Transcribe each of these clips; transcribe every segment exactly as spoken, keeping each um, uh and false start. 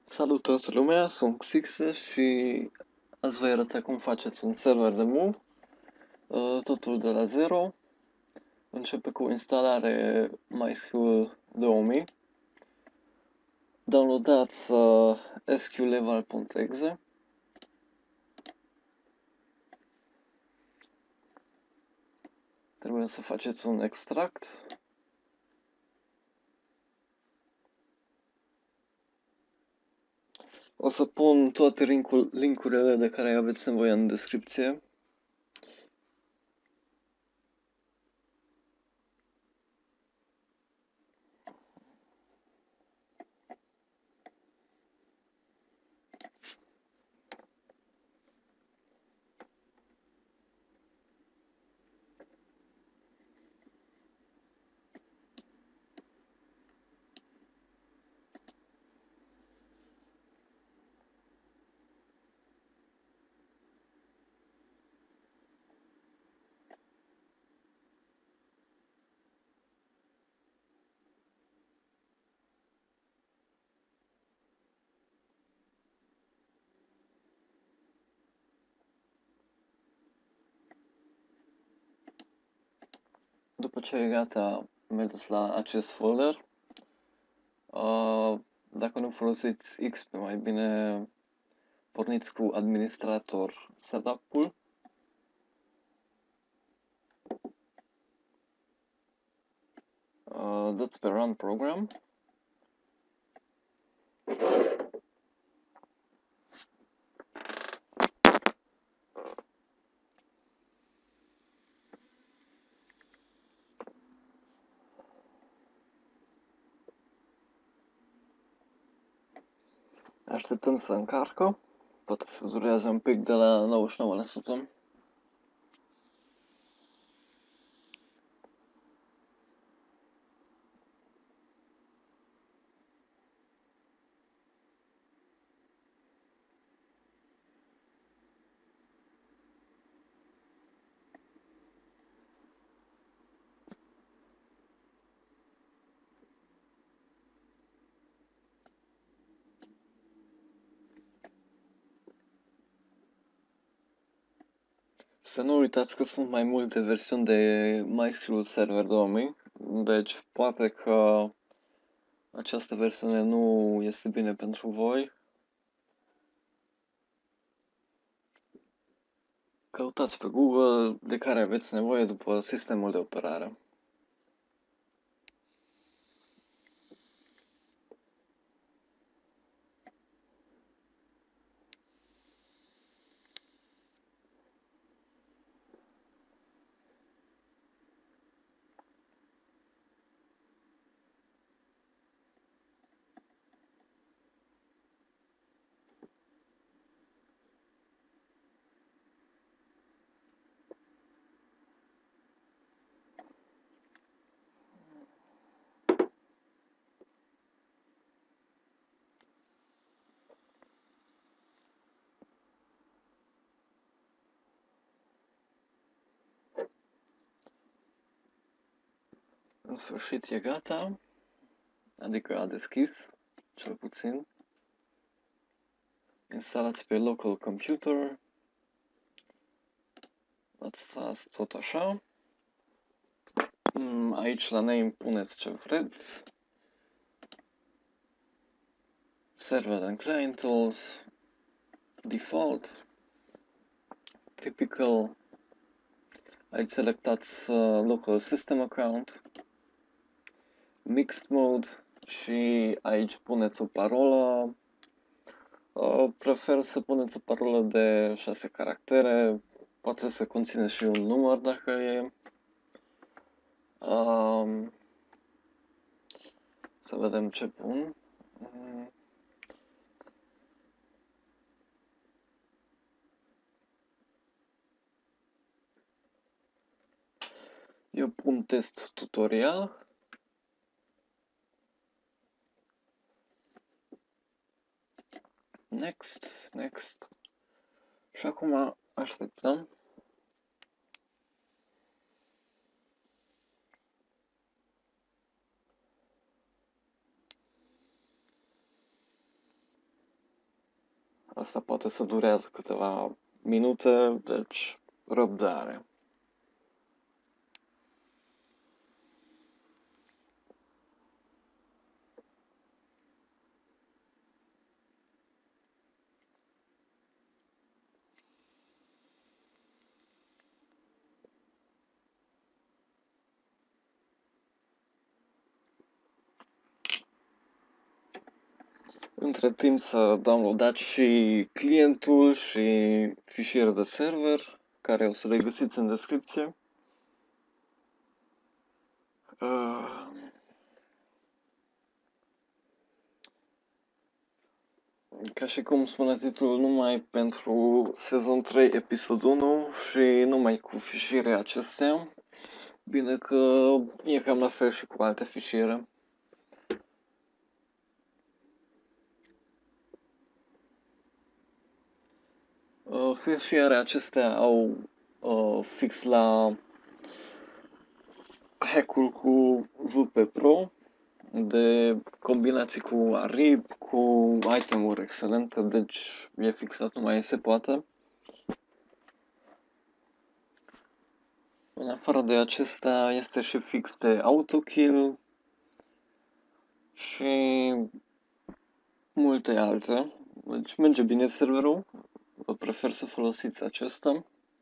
Salut toată lumea, sunt Xixe și azi voi arăta cum faceți un server de Move, uh, totul de la zero. Începe cu instalare MySQL două mii. Downloadați uh, sqlevel.exe. Trebuie să faceți un extract. O să pun toate linkurile de care aveți nevoie în descripție. După ce e gata, mergeți la acest folder. Uh, dacă nu folosiți X P, mai bine porniți cu administrator setup-ul. Uh, dați pe Run Program. Așteptăm să încarcă. Poate să durează un pic de la nouăzeci și nouă la sută. Să nu uitați că sunt mai multe versiuni de MySQL Server două mii, deci poate că această versiune nu este bine pentru voi. Căutați pe Google de care aveți nevoie după sistemul de operare. În sfârșit e gata, adică a deschis, cel puțin. Instalați pe local computer. Lăsați tot așa. Aici la name puneți ce vreți. Server and client tools. Default. Typical. Aici selectați uh, local system account. Mixed mode. Și aici puneți o parolă. Uh, prefer să puneți o parolă de șase caractere. Poate să conține și un număr dacă e. Um, să vedem ce pun. Um, Eu pun test tutorial. Next, next. Și acum așteptăm. Asta poate să durează câteva minute, deci răbdare. Între timp s-a downloadat și clientul și fișierul de server, care o să le găsiți în descripție. Uh, Ca și cum spune titlul, numai pentru sezon trei, episod unu și numai cu fișiere acestea. Bine că e cam la fel și cu alte fișiere. Uh, fișiere acestea au uh, fix la hack-ul cu V P Pro, de combinații cu Arib, cu itemuri excelente, deci e fixat, nu mai se poate. În afară de acesta este și fix de autokill și multe alte. Deci merge bine serverul, vă prefer să folosiți acesta.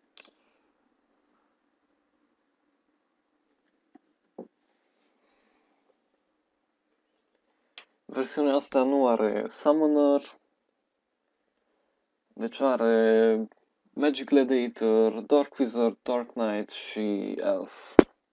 Versiunea asta nu are Summoner, deci are Magic Gladiator, Dark Wizard, Dark Knight și Elf.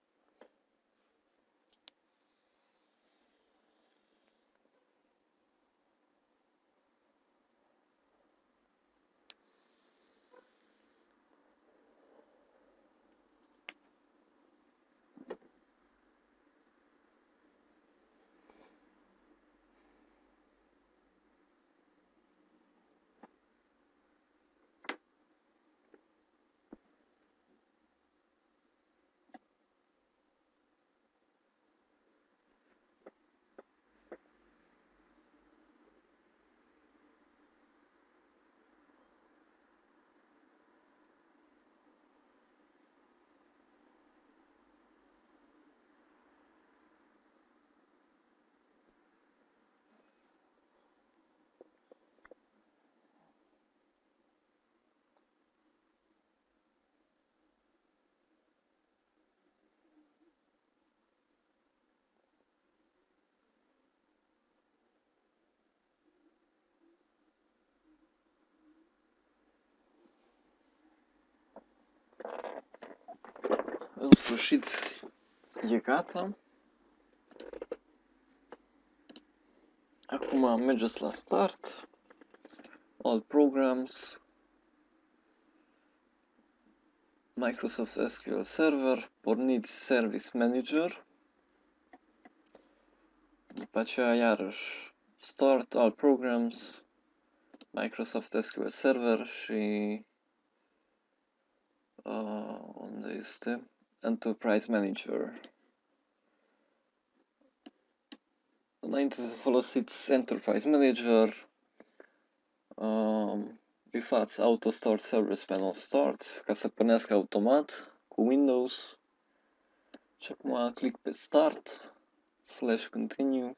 În sfârșit e gata. Acum mergeți la Start, All Programs, Microsoft S Q L Server, porniți Service Manager, după aceea iarăși Start, All Programs, Microsoft S Q L Server și uh, unde este? Enterprise Manager. Înainte să folosiți Enterprise Manager, uh, bifați Auto Start Service Panel Start ca să pornească automat cu Windows. Și acum click pe Start, slash Continue.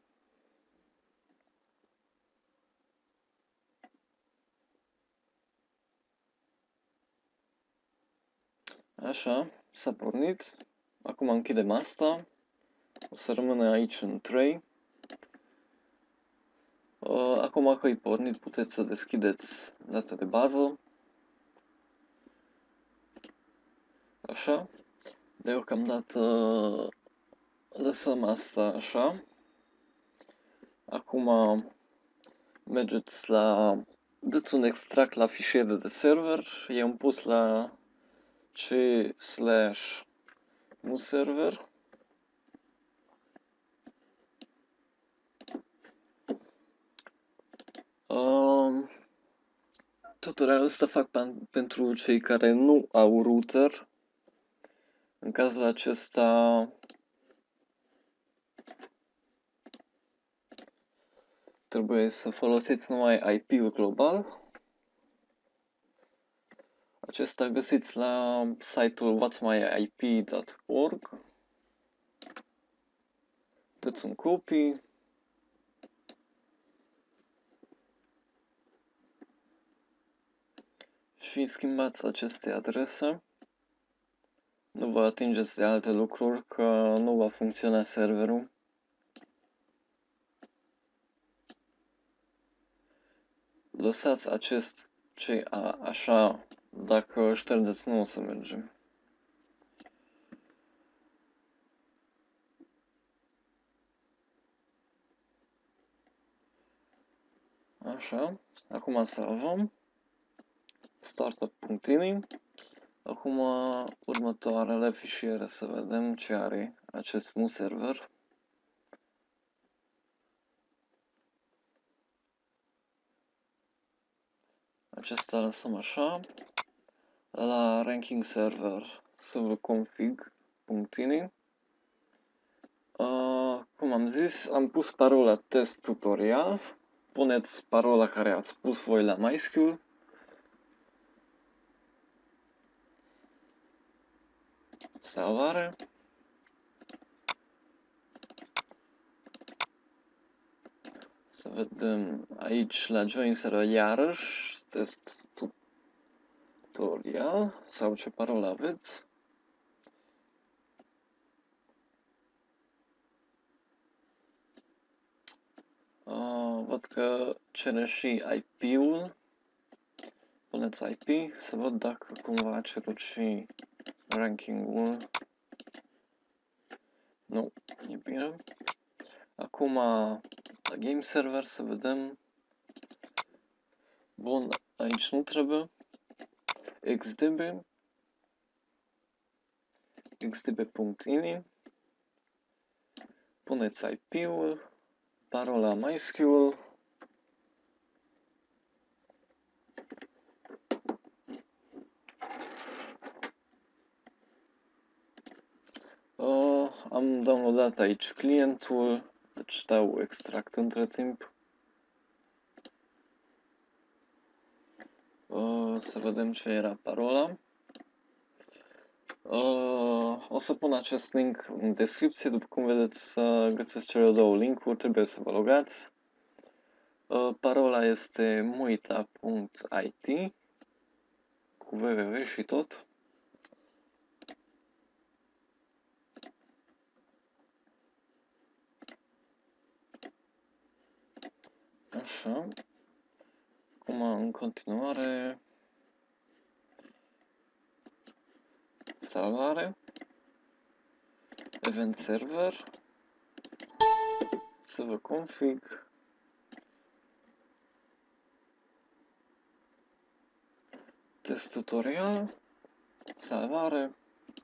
Așa, s-a pornit. Acum închidem asta. O să rămână aici în trei. Acum că e pornit, puteți să deschideți data de bază. Așa. Deocamdată lăsăm asta așa. Acum mergeți la... Dă-ți un extract la fișier de server. I-am pus la c slash mu server. Um, Tutorialul ăsta fac pentru cei care nu au router. În cazul acesta trebuie să folosiți numai I P-ul global. Acesta găsiți la site-ul whats my I P dot org. Dați un copy. Și schimbați aceste adrese. Nu vă atingeți de alte lucruri, că nu va funcționa serverul. Lăsați acest ce a, așa, dacă ștergeți nu o să mergem. Așa, acum salvăm. Startup.ini. Acum următoarele fișiere să vedem ce are acest mu server. Acesta lăsăm așa. La ranking server server config.ini. Uh, cum am zis, am pus parola test tutorial. Puneți parola care ați pus voi la MySQL. Salvare. Să vedem aici la join server iarăși test tutorial sau ce parolă aveți. Uh, văd că cere și I P-ul. Puneți I P să văd dacă cumva a cerut și ranking-ul. Nu, e bine. Acum la game server să vedem. Bun, aici nu trebuie. Xdb. xdb.ini. Puneți I P-ul. Parola MySQL. Uh, am downloadat aici clientul, deci dau extract între timp. Uh, să vedem ce era parola. Uh, o să pun acest link în descripție, după cum vedeți să găsiți cele două linkuri, trebuie să vă logați. Uh, parola este muita.it cu www și tot. Așa. Acum, în continuare, salvare, event server, server config, test tutorial, salvare.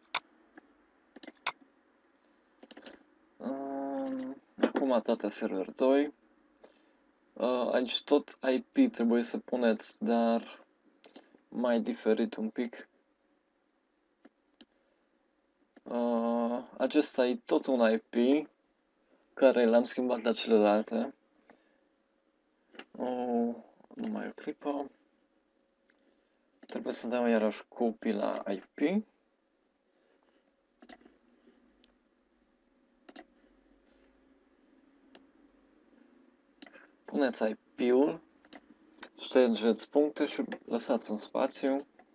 Um, acum data server doi. Uh, aici tot I P trebuie să puneți, dar mai diferit un pic. Uh, acesta e tot un I P care l-am schimbat la celelalte. Oh, numai o clipă. Trebuie să dau iarăși copy la I P. Puneți I P-ul, ștergeți puncte și lăsați un spațiu.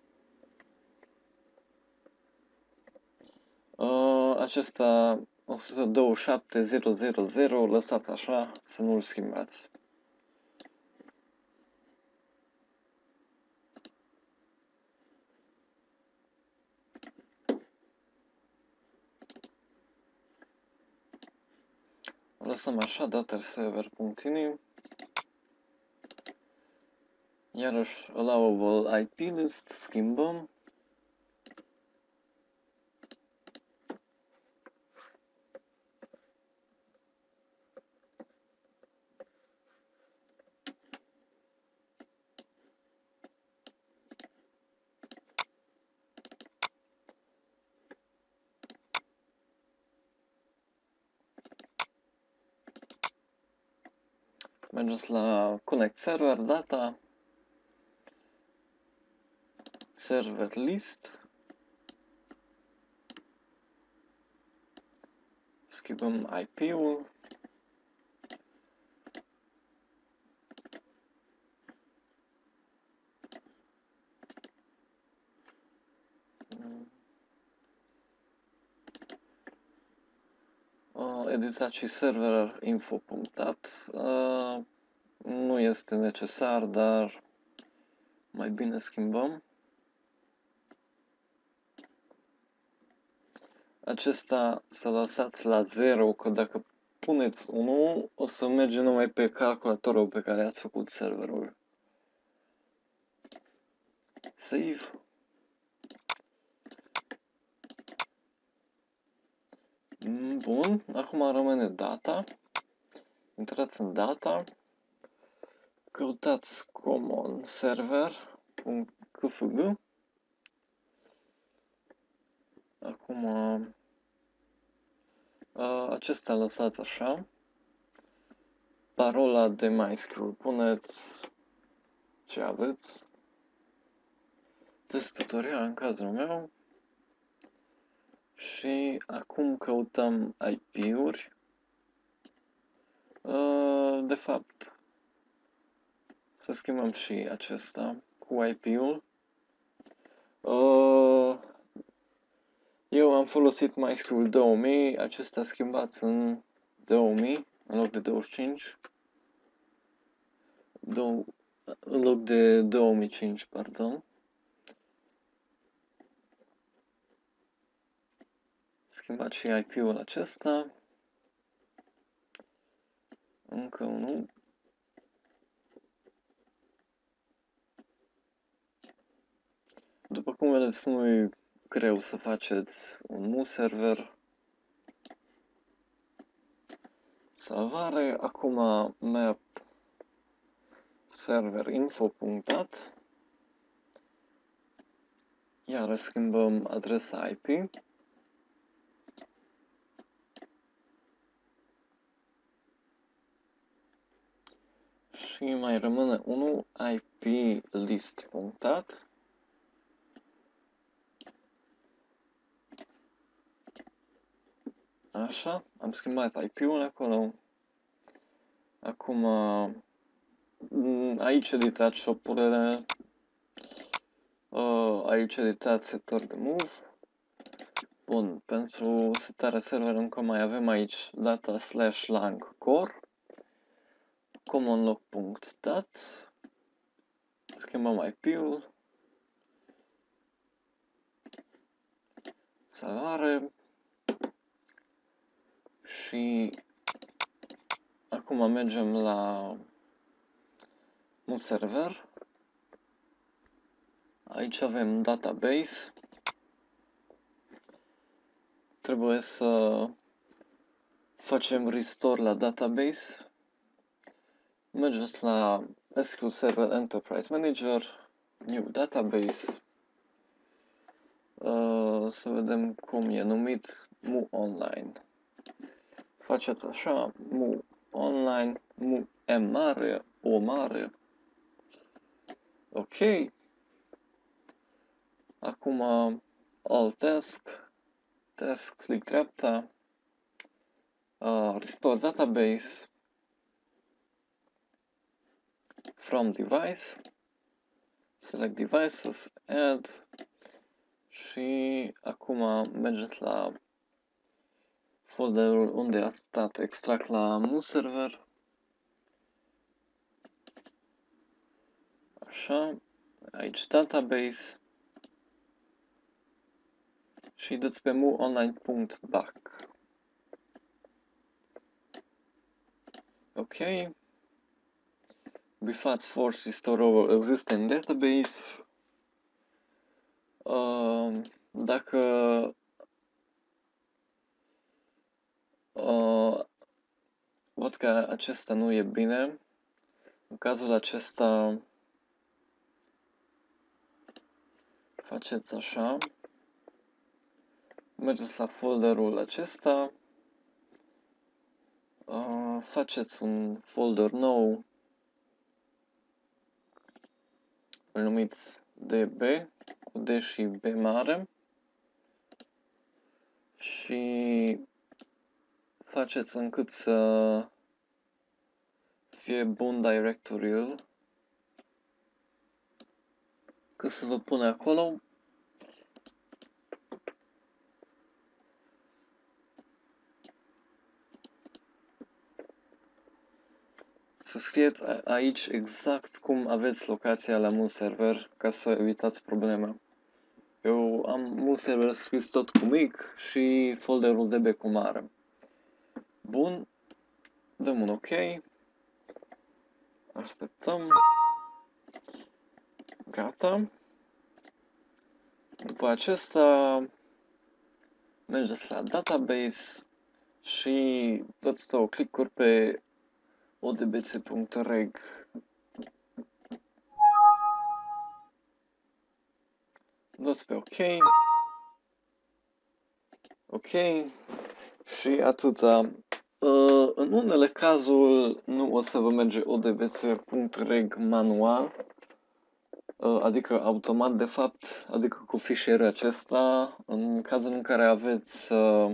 Uh, acesta o sută douăzeci și șapte mii zero lăsați așa, să nu-l schimbați. Lăsăm așa, data server.ini. Iarăși allowable I P list, schimbăm. Mergeți la Connect Server, Data. server list. Schimbăm I P-ul. Uh, editat și server info.dat. Uh, nu este necesar, dar mai bine schimbăm. Acesta să lăsați la zero, că dacă puneți unu, o să merge numai pe calculatorul pe care ați făcut serverul. Save. Bun, acum rămâne data. Intrați în data. Căutați common server.kfg. Acum acesta lăsați așa. Parola de MySQL. Puneți ce aveți. Test tutorial în cazul meu. Și acum căutăm I P-uri. De fapt, să schimbăm și acesta cu I P-ul. Eu am folosit MySQL două mii, acesta schimbați în două mii în loc de douăzeci și cinci. În loc de două mii cinci, pardon. Schimbați și I P-ul acesta. Încă unul. După cum vedeți, nu e greu să faceți un mu server. Salvare. Acum map server info.dat. Iar schimbăm adresa I P. Și mai rămâne unul I P list.dat. Așa, am schimbat I P-ul acolo. Acum aici editați shop-urile. Aici editați setări de move. Bun, pentru setarea serverului încă mai avem aici data slash lang core. commonlog.dat. Schimbăm I P-ul. Salvare. Și acum mergem la un server. Aici avem database. Trebuie să facem restore la database. Mergeți la S Q L Server Enterprise Manager, New Database. Uh, să vedem cum e numit, mu online. Faceți așa, mu online, mu M mare, O mare. Ok. Acum all task, task, click dreapta, uh, restore database, from device, select devices, add și acum mergeți la folderul unde ați stat extract la mu server. Așa, aici database și dați pe mu online.back. Ok. Bifați force restore over existing database. Uh, dacă uh, văd că acesta nu e bine, în cazul acesta faceți așa. Mergeți la folderul acesta. Uh, faceți un folder nou. Îl numiți D B cu D și B mare și faceți încât să fie bun directoriul, că să vă pune acolo. Să scrieți aici exact cum aveți locația la mult server ca să evitați probleme. Eu am mult server scris tot cu mic și folderul D B cu mare. Bun, dăm un OK. Așteptăm. Gata. După acesta mergeți la database și dați două clicuri pe odbc.reg. Dați pe OK. OK. Și atâta. Uh, în unele cazuri nu o să vă merge odbc.reg manual, uh, adică automat de fapt, adică cu fișierul acesta, în cazul în care aveți uh,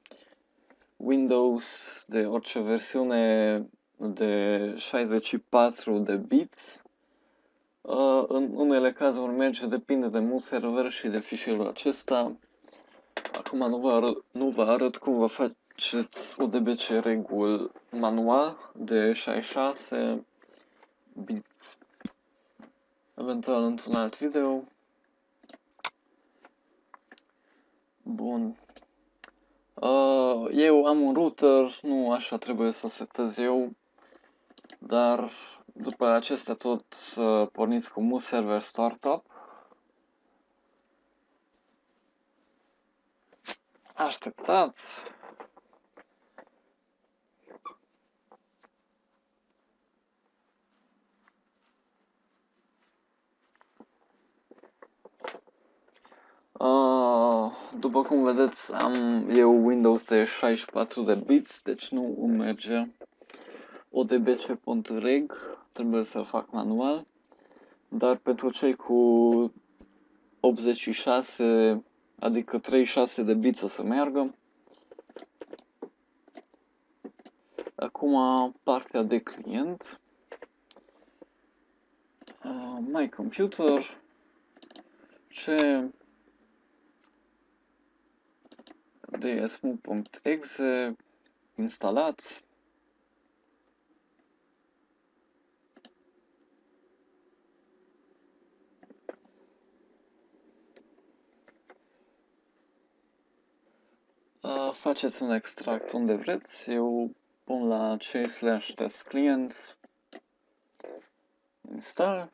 Windows de orice versiune de șaizeci și patru de bits, uh, în unele cazuri merge, depinde de mult server și de fișierul acesta. Acum nu vă arăt, nu vă arăt cum vă faceți odbc regul manual de șaizeci și șase bits. Eventual într-un alt video. Bun. Uh, eu am un router, nu așa trebuie să setez eu, dar după acestea tot să porniți cu mult server startup. Așteptați. Uh, după cum vedeți, am eu Windows de șaizeci și patru de bits, deci nu îmi merge odbc.reg, trebuie să fac manual, dar pentru cei cu optzeci și șase, adică treizeci și șase de bits să meargă. Acum partea de client. Uh, My Computer. Ce dsmu.exe instalați. Uh, faceți un extract unde vreți. Eu pun la c slash test client install.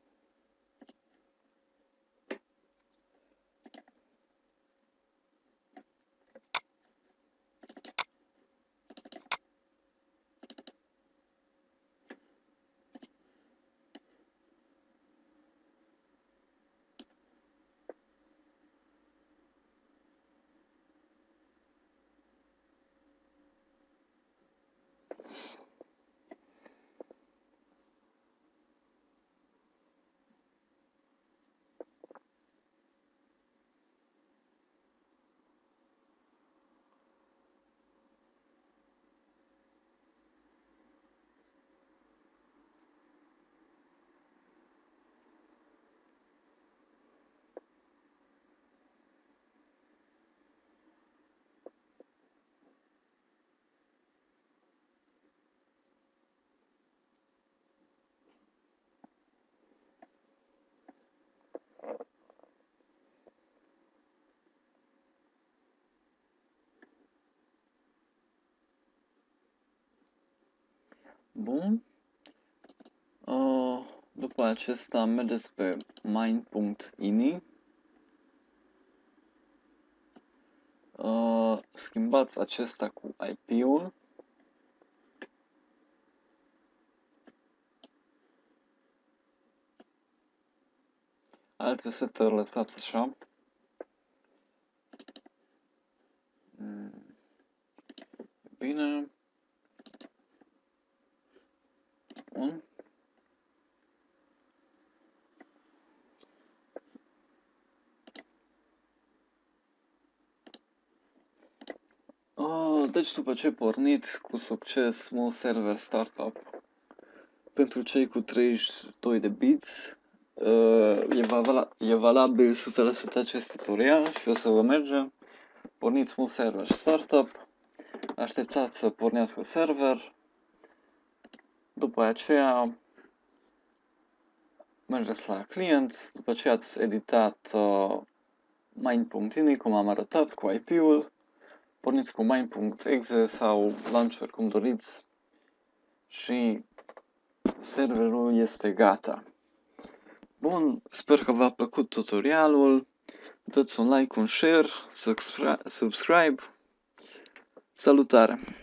Bun. Uh, după acesta mergeți pe mine.ini. Uh, schimbați acesta cu I P-ul. Alte setări lăsați așa. Mm. Bine. Bun. Uh, Deci după ce porniți cu succes Small Server Startup, pentru cei cu treizeci și doi de bits, uh, e, vala, e valabil o sută la sută acest tutorial și o să vă merge. Porniți Small Server Startup, așteptați să pornească server, după aceea mergeți la client, după ce ați editat uh, main.ini, cum am arătat, cu I P-ul, porniți cu main.exe sau launcher, cum doriți, și serverul este gata. Bun, sper că v-a plăcut tutorialul, dați un like, un share, subscribe, salutare!